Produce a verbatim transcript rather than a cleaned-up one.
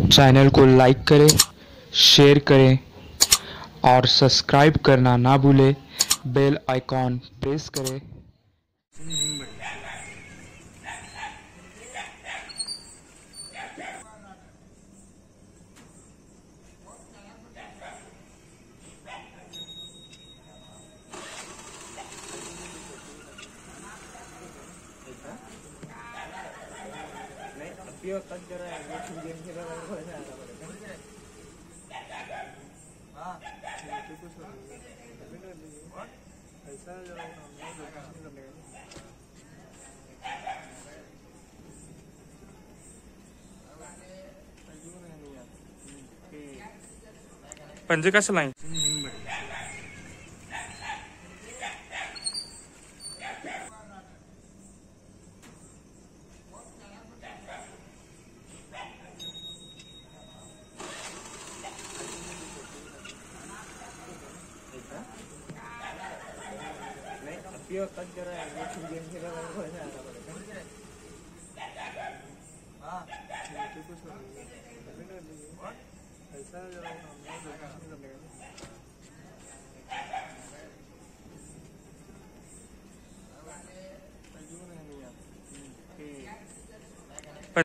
Channel को like करें, share करें और सब्सक्राइब करना ना भूलें। बेल आइकॉन प्रेस करें। नहीं तक जरा गेम खेला हाँ ऐसा जरा पंजे का चलाएं। नहीं तक जरा गेम खेला हाँ ऐसा जरा